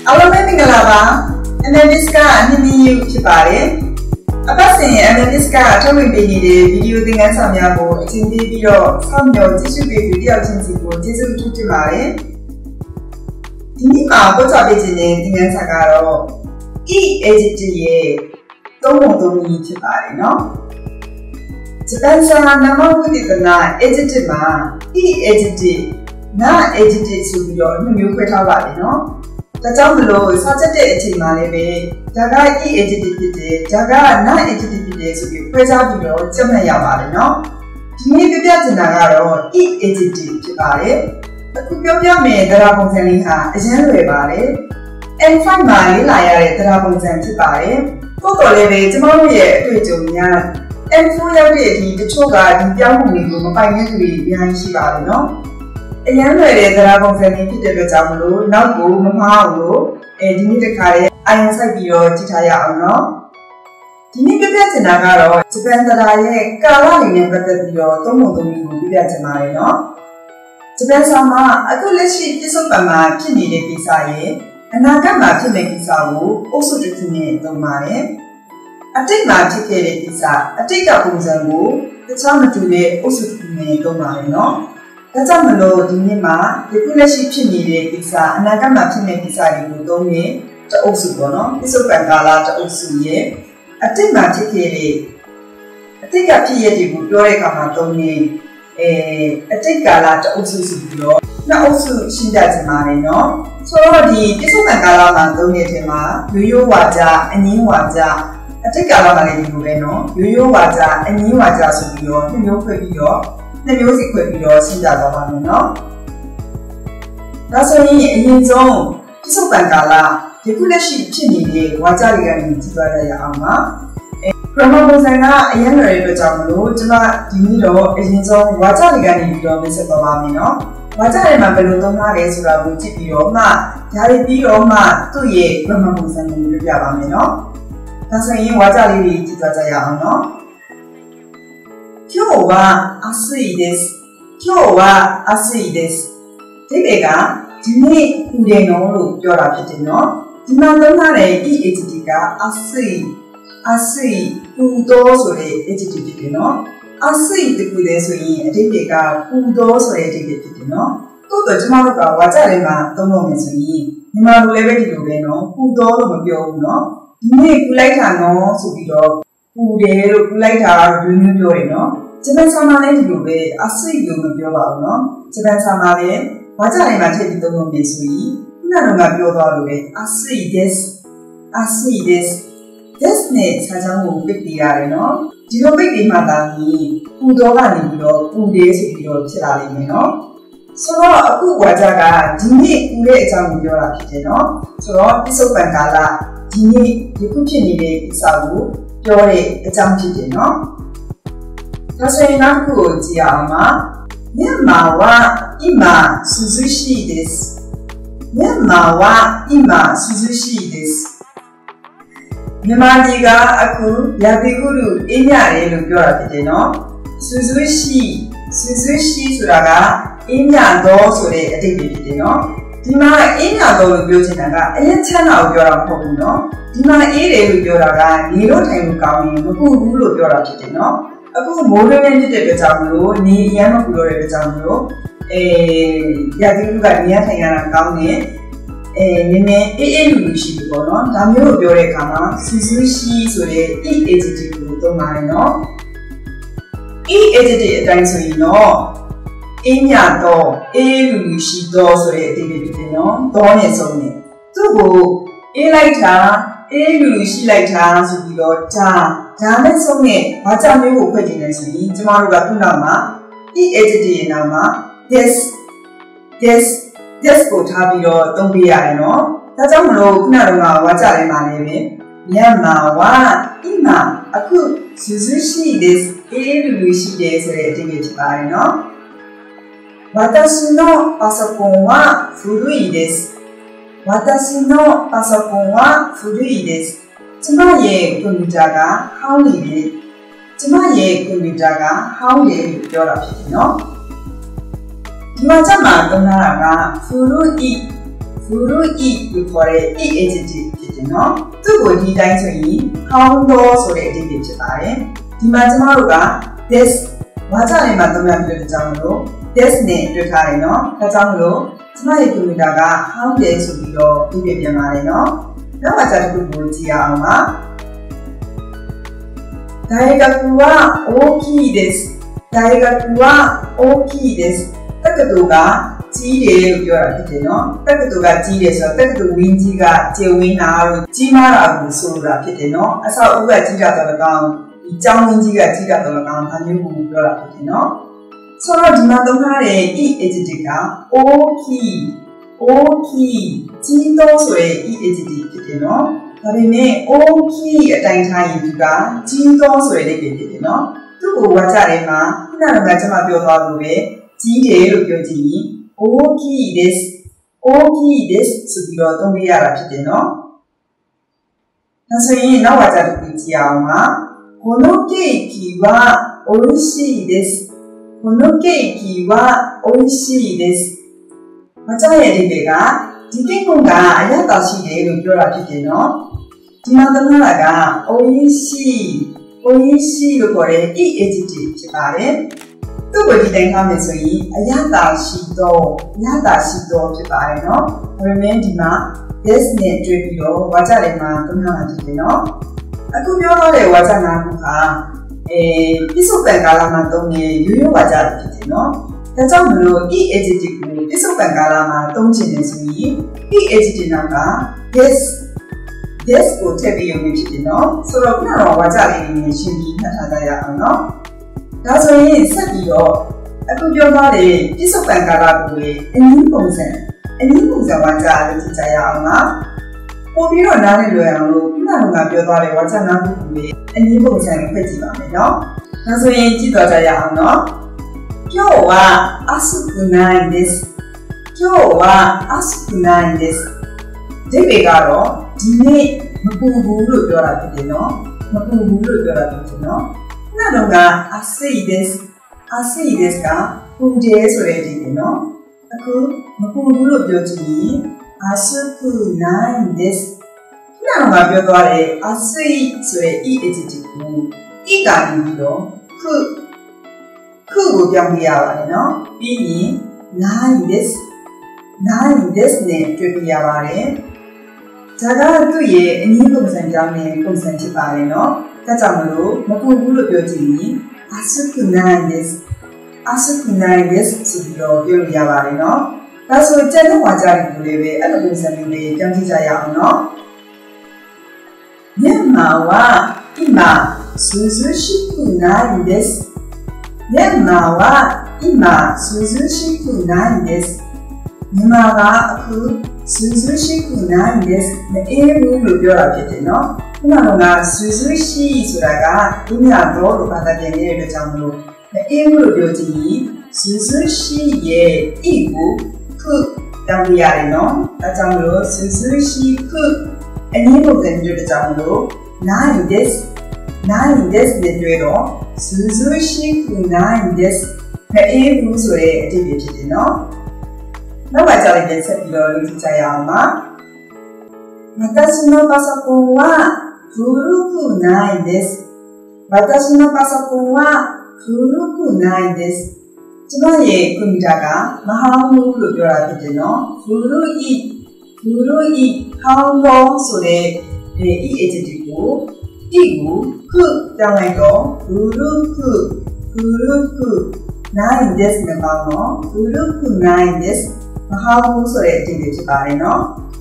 အားလုံးပဲမင်္ဂလာပါ။ MNDIS ကအနည်းနည်းဖြစ်ပါတယ်။အပတ်စဉ် MNDIS ကထုတ်လွှင့်ပေးနေတဲ့ဗီဒီယိုသင်ခန်းစာများကိုအချိန်ပေးပြီးတော့စောင့်မျှော်ကြည့်ရှုပေးသူတယောက်ချင်းစီကိုကျေးဇူးပြုတင်ပါတယ်။ဒီနေ့မှာပို့ချပေးခြင်းတဲ့သင်ခန်းစာကတော့ E adjective ရဲ့သုံးပုံသုံးနည်းဖြစ်ပါတယ်နော်။ဂျပန်စာနာမဝိသေသနာ adjective မှာ E adjective နာ adjective ဆိုပြီးတော့နှစ်မျိုးခွဲထားပါတယ်နော်။ဒါကြောင့်မလို့စာချက်တဲ့အချိန်မှာလည်းပဲဒါက E adjective ဖြစ်တယ်ဒါက နာ adjective ဖြစ်တယ်ဆိုပြီးခွဲခြားပြီးတော့ကြက်မှတ်ရပါတယ်နော်။ဒီနေ့ပြပြချင်တာကတော့ E adjective ဖြစ်ပါတယ်။အခုပြောပြမယ်တရားပုံစံလေးဟာအရင်လွယ်ပါတယ်။ N5 မှာလေ့လာရတဲ့တရားပုံစံဖြစ်ပါတယ်။သို့တော်လည်းပဲကျမတို့ရဲ့အတွေ့အကြုံများ N4 ရောက်တဲ့အထိတချို့ကဒီပြောင်းမှုတွေကိုမပိုင်တဲ့သူတွေအများကြီးရှိပါတယ်နော်။အရင်လွယ်တဲ့တရားပုံစံလေးဖြစ်တဲ့အတွက်ကြောင့်မလို့နောက်ကိုမမှားအောင်လို့ဒီနေ့တစ်ခါလေးအာရုံစိုက်ပြီးတော့ကြည့်ထားရအောင်နော်။ဒီနေ့ပြပြချင်တာကတော့ဂျပန်တရားရဲ့ကာလအနေနဲ့ပတ်သက်ပြီးတော့သုံးပုံသုံးနည်းကိုပြပြချင်ပါတယ်နော်။ဂျပန်စာမှာအခုလက်ရှိပြစ္ဆုတ်ပံမှာဖြစ်နေတဲ့ကိစ္စရဲ့အနာဂတ်မှာဖြစ်မယ့်ကိစ္စကိုအုပ်စုတစ်ခုနဲ့သုံးပါတယ်။အတိတ်မှာဖြစ်ခဲ့တဲ့ကိစ္စအတိတ်ကပုံစံကိုတခြားမတူတဲ့အုပ်စုတစ်ခုနဲ့သုံးပါတယ်နော်။ဒါကြောင့်မလို့ဒီနေ့မှာဒီခုလက်ရှိဖြစ်နေတဲ့ကိစ္စအနာဂတ်မှာဖြစ်မယ့်ကိစ္စတွေကိုသုံးတဲ့တအုပ်စုပေါ့နော်။ပြစ္ဆုတ်ပံကာလတအုပ်စုရဲ့အတိတ်မှာဖြစ်ခဲ့တဲ့အတိတ်ကဖြစ်ရတဲ့ကိုပြောတဲ့အခါမှာသုံးတဲ့အတိတ်ကာလတအုပ်စုဆိုပြီးတော့နှစ်အုပ်စုရှင်းပြချင်ပါတယ်နော်။ဆိုတော့ဒီပြစ္ဆုတ်ပံကာလမှာသုံးတဲ့အထက်မှာရိုးရိုးဝါကြအငြင်းဝါကြအတိတ်ကာလမှာလည်းဒီလိုပဲနော်ရိုးရိုးဝါကြအငြင်းဝါကြဆိုပြီးတော့နှစ်မျိုးခွဲပြီးတော့နှစ်မျိုးစီခွဲပြီးတော့ရှင်းပြသွားပါမယ်နော်။ဒါဆိုရင်အရင်ဆုံးပြစ္ဆုတ်ပံကာလဒီခုလက်ရှိဖြစ်နေတဲ့ဝါကြတွေကနေကြည့်သွားရအောင်ပါ။grammar ပုံစံကအရင်လွယ်တဲ့အတွက်ကြောင့်မလို့ကျွန်မဒီနေ့တော့အရင်ဆုံးဝါကြတွေကနေပြီးတော့မဆက်သွားပါမယ်နော်။ဝါကြတွေမှာဘယ်လိုသုံးထားလဲဆိုတာကိုကြည့်ပြီးတော့မှဒါတွေပြီးတော့မှသူ့ရဲ့ grammar ပုံစံကိုပြပြပါမယ်နော်။ဒါဆိုရင်ဝါကြလေးတွေကြည့်သွားကြရအောင်နော်။今日は暑いです。今日は暑いです。ဒီကဒီနေ့ပူတယ်နော်လို့ပြောတာဖြစ်တယ်နော်။ဒီမှာသုံးထားတဲ့ E adjective က暑いပူတော့ဆိုတဲ့ adjective ဖြစ်တယ်နော်။暑いတခုတည်းဆိုရင်အဓိပ္ပာယ်ကပူတော့ဆိုတဲ့အဓိပ္ပာယ်ဖြစ်တယ်နော်။တိုးတော့ကျမတို့ကဝါကြထဲမှာသုံးလို့မယ်ဆိုရင်မြန်မာလိုလည်းပဲဒီလိုပဲနော်။ပူတော့လို့မပြောဘူးနော်။ဒီနေ့ပူလိုက်တာနော်ဆိုပြီးတော့ပူတယ်လို့ပူလိုက်တာကတော့မျိုးပြောတယ်နော်။ဂျပန်စာမှာလည်းဒီလိုပဲ暑いလို့မပြောပါဘူးနော်။ဂျပန်စာမှာလည်းဝါကြထဲမှာထည့်ပြီးသုံးလို့မယ်ဆိုရင်ခုနကပြောသွားလို့ပဲ暑いですですနဲ့စာကြောင်းကိုပိတ်ပြရတယ်နော်ဒီလိုပိတ်ပြီးမှသာပြီးပူတော့ကနေပြီးတော့ပူတယ်ဆိုပြီးတော့ဖြစ်လာလိမ့်မယ်နော်ဆိုတော့အခုဝါကြကဒီနေ့ပူတဲ့အကြောင်းကိုပြောတာဖြစ်တယ်နော်ဆိုတော့ပြစ္ဆုတ်ပံကာလဒီနေ့ဒီခုဖြစ်နေတဲ့ကိစ္စကိုပြောတဲ့အကြောင်းဖြစ်တယ်နော်ဒါဆိုရင်နောက်တစ်ခုကိုကြည့်အောင်ပါမြန်မာは今涼しいですမြန်မာは今涼しいですမြန်မာပြည်ကအခုရာသီဥတုအေးမြတယ်လို့ပြောတာဖြစ်တယ်နော်။涼しいဆိုတာကအေးမြတော့ဆိုတဲ့အဓိပ္ပာယ်ဖြစ်တယ်နော်။ဒီမှာအေးမြတော့လို့ပြောချင်တာကအရင်ချမ်းသာကိုပြောတာမဟုတ်ဘူးနော်။ဒီမှာအေးတယ်လို့ပြောတာကနေလို့ထိုင်လို့ကောင်းရင်မပူဘူးလို့ပြောတာဖြစ်တယ်နော်။အခုမိုးတွင်းနဲ့ဖြစ်တဲ့အတွက်ကြောင့်မလို့နေအရမ်းမပူတော့တဲ့အတွက်ကြောင့်မလို့ရာသီဥတုကနေရထိုင်ရတာကောင်းတယ်နည်းနည်းအေးလူရှိပြီပေါ့နော်ဒါမျိုးကိုပြောတဲ့အခါမှာစူးစူးရှိဆိုတဲ့ E adjective ကိုသုံးပါတယ်နော် E adjective အတိုင်းဆိုရင်တော့အေးမြတော့အေးလူရှိတော့ဆိုတဲ့အဓိပ္ပာယ်ဖြစ်တယ်နော်တော့နဲ့ဆုံးနေသူ့ကိုအေးလိုက်တာအေးလူရှိလိုက်တာဆိုပြီးတော့ဒါနဲ့ဆုံးနေဘာကြောင့်မျိုးကိုဖွဲ့ကြည့်နေဆိုရင်ကျမတို့ကခုနောက်မှာ E adjective ရဲ့နောက်မှာ yesကိုထားပြီးတော့သုံးပေးရတယ်နော်။ဒါကြောင့်မလို့ခုနကဝါကြထဲမှာလည်းပဲမြန်မာは今အခု涼しいですအေးလူရှိတယ်ဆိုတဲ့အဓိပ္ပာယ်ဖြစ်ပါတယ်နော်။私のパソコンは古いです私のパソコンは古いですကျမရဲ့ကွန်ပျူတာကဟောင်းနေတယ်ကျမရဲ့ကွန်ပျူတာကဟောင်းတယ်လို့ပြောတာဖြစ်တယ်နော်။ဒီမှာကျမှသုံးထားတာက古 Furu eat လို့ခေါ်တဲ့ eat adjective ဖြစ်တယ်နော်သူ့ကိုဒီတိုင်းဆိုရင်ဟောင်းတော့ဆိုတဲ့ adjective ဖြစ်ပါတယ်ဒီမှာကျမတို့က this ဝါကြလေးမှာသုံးရပြီးတော့ကြောင်းလို့ this နဲ့တွေ့ထားတယ်နော်ဒါကြောင့်မလို့ကျမရဲ့ computer က how day ဆိုပြီးတော့ပြပြပြန်ပါတယ်နော်နောက်ဝါကြတစ်ခုကိုကြည့်အောင်ပါ大学は大きいです大学は大きいですတက္ကသိုလ်ကကြီးတယ်လို့ပြောတာဖြစ်တယ်နော်တက္ကသိုလ်ကကြီးတယ်ဆိုတော့တက္ကသိုလ်ဝင်းကြီးကကျေဝင်းတာလို့ကြီးမားတာကိုဆိုလိုတာဖြစ်တယ်နော်အဆောက်အဦကကြီးတာတော့လည်းကောင်းဒီကျောင်းဝင်းကြီးကကြီးတာတော့လည်းကောင်းဒါမျိုးကိုပြောတာဖြစ်တယ်နော်ဆိုတော့ဒီမှာသုံးထားတဲ့ e adjective က 大きい大きいကြီးတော့ဆိုတဲ့ e adjective ဖြစ်တယ်နော်ဒါပေမဲ့ 大きいအတိုင်းထားရင်ဒီကကြီးတော့ဆိုတဲ့ဖြစ်တယ်နော်သူ့ကိုဝါကြတယ်မှာခုနကကျွန်မပြောသွားလို့ပဲကြီးတယ်လို့ပြောကြည့်ရင်大きいです大きいですဆိုပြီးတော့သုံးပြရတာဖြစ်တယ်နော်ဒါဆိုရင်နောက်ဝါကြတစ်ခုကြည့်အောင်ပါこのケーキは美味しいですこのケーキは美味しいですဝါကြရဲ့အဓိပ္ပာယ်ကဒီကိတ်ကုန်းကအရသာရှိတယ်လို့ပြောတာဖြစ်တယ်နော်ဒီမှာသမဏက美味しい美味しいလို့ခေါ်တဲ့ e adjective ဖြစ်ပါတယ်သူ့ကိုဒီတိုင်းထားမယ်ဆိုရင်အရသာရှိသောဖြစ်ပါတယ်နော်ဒါပေမဲ့ဒီမှာ this နဲ့တွေ့ပြီးတော့ဝါကြတယ်မှာသုံးထားတာဖြစ်တယ်နော်အခုပြောတော့တဲ့ဝါကြနာခုကပြစ္ဆုတ်ပံကာလမှာသုံးတဲ့ရိုးရိုးဝါကြဖြစ်တယ်နော်ဒါကြောင့်မလို့ e adjective ကိုပြစ္ဆုတ်ပံကာလမှာသုံးချင်တယ်ဆိုရင် e adjective နောက်က this ကိုထည့်ပြီးရုံနဲ့ဖြစ်တယ်နော်ဆိုတော့ခုနကဝါကြလေးတွေရှင်းပြီးမှတ်ထားကြရအောင်နော်ဒါဆိုရင်ဆက်ပြီးတော့အခုပြောထားတဲ့ပြစ္ဆုတ်ပံကာလကိုလေအနည်းပုံစံဝါကြလေးကြည့်ကြရအောင်ပါပို့ပြီးတော့နားလည်လွယ်အောင်လို့ခုနကပြောထားတဲ့ဝါကြနာခုကိုလေအနည်းပုံစံကိုဖတ်ကြည့်ပါမယ်နော်ဒါဆိုရင်ကြည့်တော့ကြရအောင်နော်今日は暑くないです今日は暑くないですဒီပေကတော့ဒီနေ့မပူဘူးလို့ပြောတာဖြစ်တယ်နော်မပူဘူးလို့ပြောတာဖြစ်တယ်နော်ခုနက暑いです暑いですကပူတယ်ဆိုတဲ့ဒီပေနော်အခုမပူဘူးလို့ပြောချင်ရင်暑くないですခုနကပြောသွားတဲ့暑いဆိုတဲ့ e adjective ကို e ကနေပြီးတော့ခုကိုပြောင်းပြရပါတယ်နော်ပြီးရင်ないですနဲ့တွေ့ပြရပါတယ်ဒါကသူ့ရဲ့အနည်းပုံစံကြောင်းနဲ့ပုံစံဖြစ်ပါတယ်နော်ဒါကြောင့်မလို့မပူဘူးလို့ပြောချင်ရင်暑くないですဆိုပြီးတော့ပြောလို့ရပါတယ်နော်ဒါဆိုကျန်တဲ့ဝါကြတွေကိုလည်းပဲအဲ့လိုပုံစံမျိုးလေးပြောင်းကြည့်ကြရအောင်နော်မြန်မာは今涼しくないですမြန်မာは今涼しくないですမြန်မာကအခု涼しくないですမအေးဘူးလို့ပြောတာဖြစ်တယ်နော်ခုနက涼しいဆိုတာကဒီညတော့လို့ဘာသာပြန်နေတဲ့အတွက်ကြောင့်မလို့မအေးဘူးလို့ပြောချင်ရင်涼しいရဲ့ e ကိုခုတောင်းရတယ်နော်အဲကြောင့်မလို့涼しくအနည်းပုံစံမျိုးတစ်ကြောင့်မလို့ないですနဲ့တွေ့တော့涼しくないですမအေးဘူးဆိုတဲ့အဓိပ္ပာယ်ဖြစ်တယ်နော်နောက်မှကြားလိုက်ဆက်ပြီးတော့လုပ်ကြည့်ကြရအောင်ပါ私のパソコンは古くないです私のパソコンは古くないですကျမရဲ့ကွန်ပျူတာကမဟောင်းဘူးလို့ပြောတာဖြစ်တယ်နော်古いဟောင်းတော့ဆိုတဲ့ e adjective ကို e ကိုခုပြောင်းလိုက်တော့古くないですနဲ့ပေါင်းတော့古くないですမဟောင်းဘူးဆိုတဲ့အဓိပ္ပာယ်ဖြစ်ပါတယ်နော်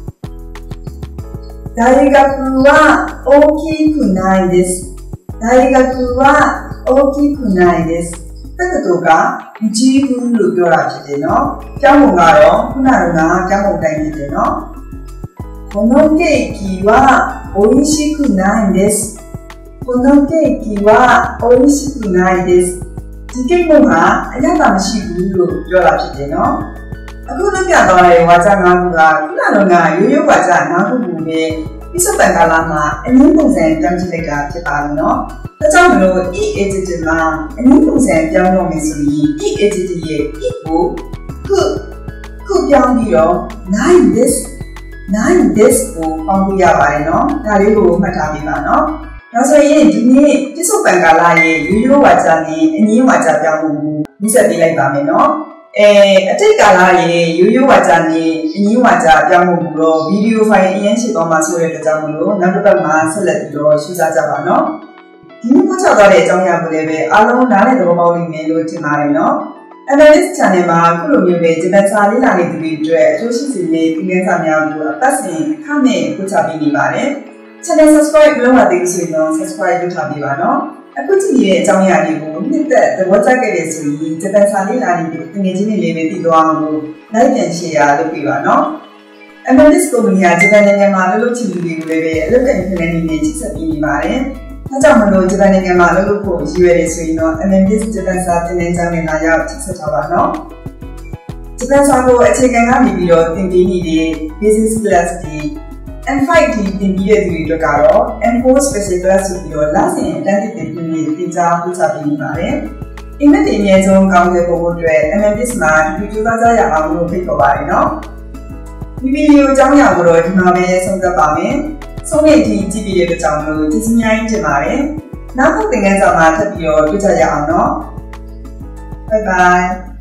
大学は大きくないです大学は大きくないですတက္ကသိုလ်ကမကြီးဘူးလို့ပြောတာဖြစ်တယ်နော်ကျောင်းပုံကတော့ခုနကကျောင်းပုံတိုင်းဖြစ်တယ်နော်このケーキは美味しくないですこのケーキは美味しくないですဒီကိတ်ပုံကအရသာမရှိဘူးလို့ပြောတာဖြစ်တယ်နော်အခုလုပ်ပြသွားတဲ့ဝါကြ၅ခုကခုနကရိုးရိုးဝါကြ၅ခုကိုပဲပြစ္ဆုတ်ပံကာလမှာအနည်းပုံစံပြောင်းကြည့်လိုက်တာဖြစ်ပါတယ်နော်ဒါကြောင့်မလို့ e adjective မှာအနည်းပုံစံပြောင်းလို့မယ်ဆိုရင် e adjective ရဲ့ e ကိုခုပြောင်းပြီးတော့ nice 9 this ကိုပေါင်းလို့ရပါတယ်နော်ဒါလေးကိုမှတ်ထားပေးပါနော်နောက်ဆိုရင်ဒီနေ့ပြစ္ဆုတ်ပံကာလရဲ့ရိုးရိုးဝါကြနဲ့အငင်းဝါကြပြောင်းမှုကိုမြစ်ဆက်ပေးလိုက်ပါမယ်နော်အတိတ်ကာလရဲ့ရိုးရိုးဝါကြနဲ့အငင်းဝါကြပြောင်းမှုကိုတော့ဗီဒီယိုဖိုင်အရင်ချိန်ပေါ်မှာဆိုတဲ့အတွက်ကြောင့်မလို့နောက်တစ်ပတ်မှာဆက်လက်ပြီးတော့ရှင်းစားကြပါနော်ဒီနေ့မှချက်သွားတဲ့အကြောင်းအရာကိုလည်းပဲအားလုံးနားလည်သဘောပေါက်လိမ့်မယ်လို့ထင်ပါတယ်နော် Analyst Channel မှာခုလိုမျိုးပဲဂျပန်စာလေ့လာနေသူတွေအတွက်အကျိုးရှိစေတဲ့သင်ခန်းစာများကိုအပတ်စဉ်အခမဲ့ပို့ချပေးနေပါတယ် Channel subscribe လုပ်ရသေးဆိုရင်တော့ subscribe လုပ်ထားပေးပါနော်အခုကြည့်ရတဲ့အကြောင်းအရာတွေကိုနှစ်သက်သဘောကျခဲ့တဲ့ဆိုရင်ဂျပန်စာလေ့လာနေသူငွေချင်းတွေလည်းပဲတည်သွားအောင်လို့ like ပြန် share လုပ်ပေးပါနော် Analyst ကုမ္ပဏီကဂျပန်နိုင်ငံမှာလုပ်လို့ချင်သူတွေကိုလည်းပဲအလုပ်ကိုင်ခွင့်နဲ့ချိတ်ဆက်ပေးနေပါတယ်ဒါကြောင့်မလို့ဂျပန်နိုင်ငံမှာလုပ်ဖို့ရည်ရွယ်နေဆိုရင်တော့ MMBS ဂျပန်စာသင်တန်းကျောင်းနဲ့လာရောက်ချိတ်ဆက်ထားပါနော်ဂျပန်စာကိုအခြေခံကနေပြီးတော့သင်ပေးနေတဲ့ Business Class ဒီ N5 ဒီသင်ပြီးတဲ့သူတွေအတွက်ကတော့ N4 Special Class ဆိုပြီးတော့လစဉ်အတန်းတင်ပြီးသင်ကြားပို့ချပေးနေပါတယ်အင်္ဂလိပ်အမြဲဆုံးကောင်းတဲ့ပုံဖို့အတွက် MMBS မှာဒီကြိုးစားကြရအောင်လို့ဖိတ်ခေါ်ပါတယ်နော်ဒီဗီဒီယိုအကြောင်းအရာကိုတော့ဒီမှာပဲဆုံးသက်ပါမယ်ဆုံးဖြတ်ကြည့်ပြီးတဲ့အတွက်ကြောင့်လို့ကျေးဇူးများကြီးတင်ပါတယ်နောက်တစ်သင်ခန်းစာမှာထပ်ပြီးတော့တွေ့ကြရအောင်နော် Bye bye